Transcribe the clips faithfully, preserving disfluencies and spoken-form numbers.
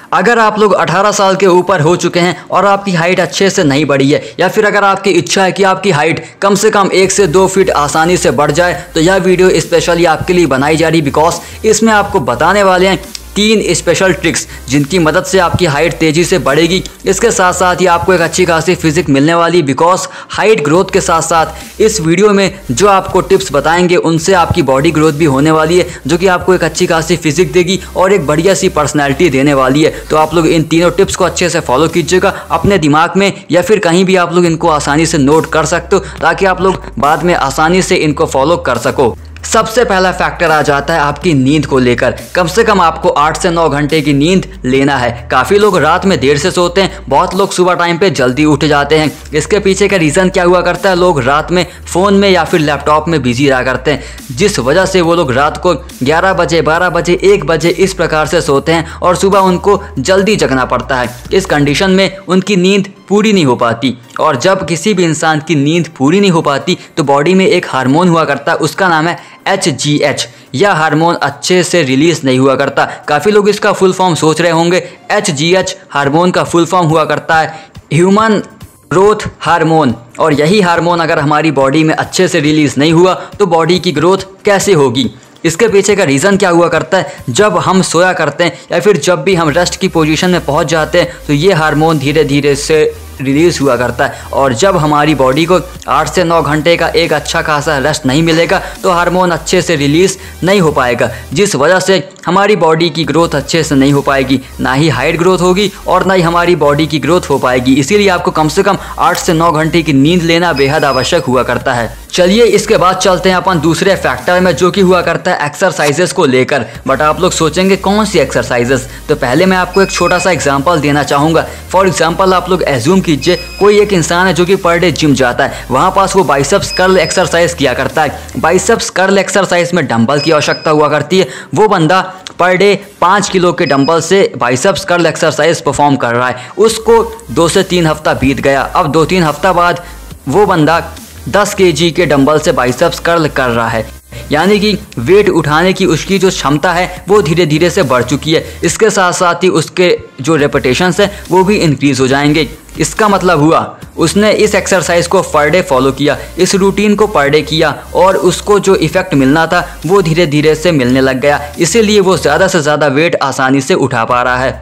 अगर आप लोग अठारह साल के ऊपर हो चुके हैं और आपकी हाइट अच्छे से नहीं बढ़ी है, या फिर अगर आपकी इच्छा है कि आपकी हाइट कम से कम एक से दो फीट आसानी से बढ़ जाए, तो यह वीडियो स्पेशली आपके लिए बनाई जा रही, बिकॉज इसमें आपको बताने वाले हैं तीन स्पेशल ट्रिक्स जिनकी मदद से आपकी हाइट तेज़ी से बढ़ेगी। इसके साथ साथ ही आपको एक अच्छी खासी फिजिक मिलने वाली, बिकॉज हाइट ग्रोथ के साथ साथ इस वीडियो में जो आपको टिप्स बताएंगे उनसे आपकी बॉडी ग्रोथ भी होने वाली है, जो कि आपको एक अच्छी खासी फिजिक देगी और एक बढ़िया सी पर्सनैलिटी देने वाली है। तो आप लोग इन तीनों टिप्स को अच्छे से फॉलो कीजिएगा अपने दिमाग में, या फिर कहीं भी आप लोग इनको आसानी से नोट कर सकते हो, ताकि आप लोग बाद में आसानी से इनको फॉलो कर सको। सबसे पहला फैक्टर आ जाता है आपकी नींद को लेकर। कम से कम आपको आठ से नौ घंटे की नींद लेना है। काफ़ी लोग रात में देर से सोते हैं, बहुत लोग सुबह टाइम पे जल्दी उठ जाते हैं। इसके पीछे का रीज़न क्या हुआ करता है, लोग रात में फ़ोन में या फिर लैपटॉप में बिजी रहा करते हैं, जिस वजह से वो लोग रात को ग्यारह बजे, बारह बजे, एक बजे इस प्रकार से सोते हैं और सुबह उनको जल्दी जगना पड़ता है। इस कंडीशन में उनकी नींद पूरी नहीं हो पाती, और जब किसी भी इंसान की नींद पूरी नहीं हो पाती तो बॉडी में एक हार्मोन हुआ करता है, उसका नाम है एच जी एच। यह हार्मोन अच्छे से रिलीज नहीं हुआ करता। काफ़ी लोग इसका फुल फॉर्म सोच रहे होंगे। एच जी एच हार्मोन का फुल फॉर्म हुआ करता है ह्यूमन ग्रोथ हार्मोन, और यही हार्मोन अगर हमारी बॉडी में अच्छे से रिलीज नहीं हुआ तो बॉडी की ग्रोथ कैसे होगी। इसके पीछे का रीज़न क्या हुआ करता है, जब हम सोया करते हैं या फिर जब भी हम रेस्ट की पोजीशन में पहुंच जाते हैं तो ये हार्मोन धीरे धीरे से रिलीज़ हुआ करता है, और जब हमारी बॉडी को आठ से नौ घंटे का एक अच्छा खासा रेस्ट नहीं मिलेगा तो हार्मोन अच्छे से रिलीज़ नहीं हो पाएगा, जिस वजह से हमारी बॉडी की ग्रोथ अच्छे से नहीं हो पाएगी, ना ही हाइट ग्रोथ होगी और ना ही हमारी बॉडी की ग्रोथ हो पाएगी। इसीलिए आपको कम से कम आठ से नौ घंटे की नींद लेना बेहद आवश्यक हुआ करता है। चलिए इसके बाद चलते हैं अपन दूसरे फैक्टर में, जो कि हुआ करता है एक्सरसाइजेस को लेकर। बट आप लोग सोचेंगे कौन सी एक्सरसाइजेस, तो पहले मैं आपको एक छोटा सा एग्जांपल देना चाहूँगा। फॉर एग्जांपल आप लोग एज्यूम कीजिए कोई एक इंसान है जो कि पर डे जिम जाता है, वहाँ पास वो बाइसेप्स कर्ल एक्सरसाइज किया करता है। बाइसेप्स कर्ल एक्सरसाइज में डंबल की आवश्यकता हुआ करती है। वो बंदा पर डे पाँच किलो के डंबल से बाइसेप्स कर्ल एक्सरसाइज परफॉर्म कर रहा है। उसको दो से तीन हफ्ता बीत गया। अब दो तीन हफ्ता बाद वो बंदा दस केजी के डंबल से बाइसेप्स कर्ल कर रहा है, यानी कि वेट उठाने की उसकी जो क्षमता है वो धीरे धीरे से बढ़ चुकी है। इसके साथ साथ ही उसके जो रेपिटेशंस है वो भी इंक्रीज हो जाएंगे। इसका मतलब हुआ उसने इस एक्सरसाइज को पर डे फॉलो किया, इस रूटीन को पर डे किया, और उसको जो इफेक्ट मिलना था वो धीरे धीरे से मिलने लग गया। इसीलिए वो ज़्यादा से ज़्यादा वेट आसानी से उठा पा रहा है।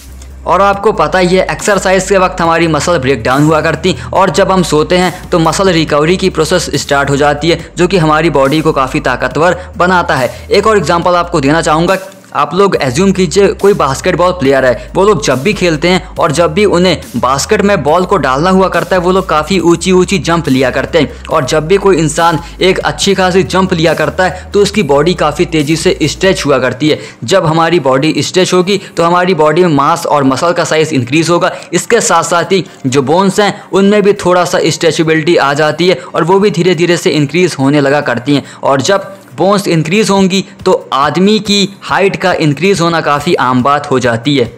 और आपको पता ही है एक्सरसाइज के वक्त हमारी मसल ब्रेक डाउन हुआ करती, और जब हम सोते हैं तो मसल रिकवरी की प्रोसेस स्टार्ट हो जाती है, जो कि हमारी बॉडी को काफ़ी ताकतवर बनाता है। एक और एग्जांपल आपको देना चाहूँगा। आप लोग एज्यूम कीजिए कोई बास्केटबॉल प्लेयर है, वो लोग जब भी खेलते हैं और जब भी उन्हें बास्केट में बॉल को डालना हुआ करता है वो लोग काफ़ी ऊंची ऊंची जंप लिया करते हैं, और जब भी कोई इंसान एक अच्छी खासी जंप लिया करता है तो उसकी बॉडी काफ़ी तेज़ी से स्ट्रेच हुआ करती है। जब हमारी बॉडी स्ट्रेच होगी तो हमारी बॉडी में मास और मसल का साइज़ इंक्रीज़ होगा। इसके साथ साथ ही जो बोन्स हैं उनमें भी थोड़ा सा स्ट्रेचेबिलिटी आ जाती है, और वो भी धीरे धीरे से इंक्रीज़ होने लगा करती हैं। और जब बोन्स इंक्रीज़ होंगी तो आदमी की हाइट का इंक्रीज़ होना काफ़ी आम बात हो जाती है।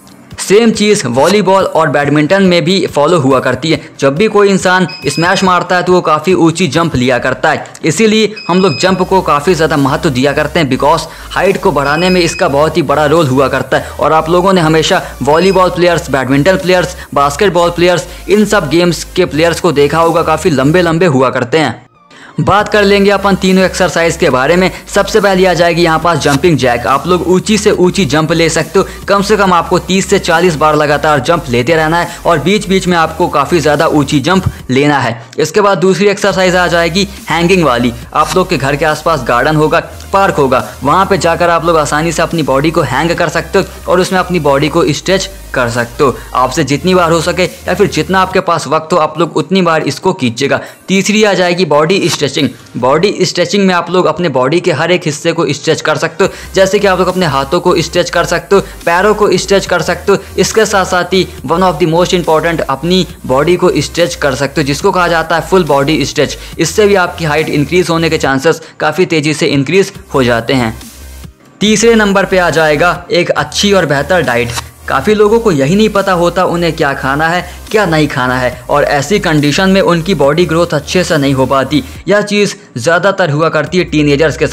सेम चीज़ वॉलीबॉल और बैडमिंटन में भी फॉलो हुआ करती है। जब भी कोई इंसान स्मैश मारता है तो वो काफ़ी ऊंची जंप लिया करता है। इसीलिए हम लोग जंप को काफ़ी ज़्यादा महत्व दिया करते हैं, बिकॉज हाइट को बढ़ाने में इसका बहुत ही बड़ा रोल हुआ करता है। और आप लोगों ने हमेशा volleyball players, badminton players, basketball players, इन सब गेम्स के प्लेयर्स को देखा होगा, काफ़ी लंबे लंबे हुआ करते हैं। बात कर लेंगे अपन तीनों एक्सरसाइज के बारे में। सबसे पहले आ जाएगी यहाँ पास जंपिंग जैक। आप लोग ऊंची से ऊंची जंप ले सकते हो। कम से कम आपको तीस से चालीस बार लगातार जंप लेते रहना है, और बीच बीच में आपको काफ़ी ज़्यादा ऊंची जंप लेना है। इसके बाद दूसरी एक्सरसाइज आ जाएगी हैंगिंग वाली। आप लोग के घर के आसपास गार्डन होगा, पार्क होगा, वहाँ पे जाकर आप लोग आसानी से अपनी बॉडी को हैंग कर सकते हो और उसमें अपनी बॉडी को स्ट्रेच कर सकते हो। आपसे जितनी बार हो सके या फिर जितना आपके पास वक्त हो आप लोग उतनी बार इसको कीजिएगा। तीसरी आ जाएगी बॉडी स्ट्रेचिंग। बॉडी स्ट्रेचिंग में आप लोग अपने बॉडी के हर एक हिस्से को स्ट्रेच कर सकते हो, जैसे कि आप लोग अपने हाथों को स्ट्रेच कर सकते हो, पैरों को स्ट्रेच कर सकते हो। इसके साथ साथ ही one of the most important अपनी बॉडी को स्ट्रेच कर सकते हो, जिसको कहा जाता है फुल बॉडी स्ट्रेच। इससे भी आपकी हाइट इंक्रीज होने के चांसेस काफ़ी तेज़ी से इंक्रीज हो जाते हैं। तीसरे नंबर पे आ जाएगा एक अच्छी और बेहतर डाइट। काफ़ी लोगों को यही नहीं पता होता उन्हें क्या खाना है क्या नहीं खाना है, और ऐसी कंडीशन में उनकी बॉडी ग्रोथ अच्छे से नहीं हो पाती। यह चीज़ ज़्यादातर हुआ करती है टीनेजर्स के साथ।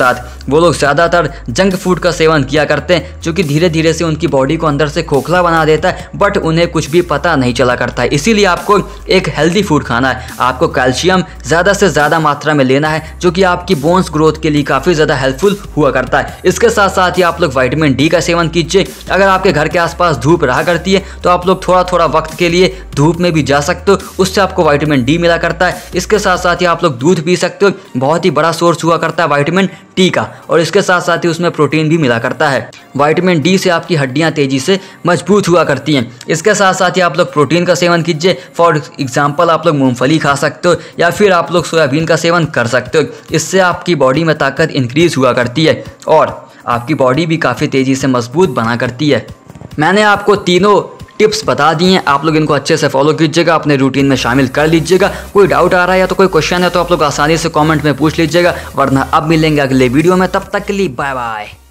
वो लोग ज़्यादातर जंक फूड का सेवन किया करते हैं, जो कि धीरे धीरे से उनकी बॉडी को अंदर से खोखला बना देता है, बट उन्हें कुछ भी पता नहीं चला करता है। इसीलिए आपको एक हेल्दी फूड खाना है। आपको कैल्शियम ज़्यादा से ज़्यादा मात्रा में लेना है, जो कि आपकी बोन्स ग्रोथ के लिए काफ़ी ज़्यादा हेल्पफुल हुआ करता है। इसके साथ साथ ही आप लोग विटामिन डी का सेवन कीजिए। अगर आपके घर के आसपास धूप रहा करती है तो आप लोग थोड़ा थोड़ा वक्त के लिए धूप में भी जा सकते हो, उससे आपको विटामिन डी मिला करता है। इसके साथ साथ ही आप लोग दूध पी सकते हो, बहुत ही बड़ा सोर्स हुआ करता है विटामिन टी का, और इसके साथ साथ ही उसमें प्रोटीन भी मिला करता है। विटामिन डी से आपकी हड्डियां तेजी से मजबूत हुआ करती हैं। इसके साथ साथ ही आप लोग प्रोटीन का सेवन कीजिए। फॉर एग्जांपल आप लोग मूंगफली खा सकते हो या फिर आप लोग सोयाबीन का सेवन कर सकते हो। इससे आपकी बॉडी में ताकत इंक्रीज हुआ करती है और आपकी बॉडी भी काफ़ी तेज़ी से मजबूत बना करती है। मैंने आपको तीनों टिप्स बता दिए हैं, आप लोग इनको अच्छे से फॉलो कीजिएगा, अपने रूटीन में शामिल कर लीजिएगा। कोई डाउट आ रहा है या तो कोई क्वेश्चन है तो आप लोग आसानी से कमेंट में पूछ लीजिएगा, वरना अब मिलेंगे अगले वीडियो में। तब तक के लिए बाय बाय।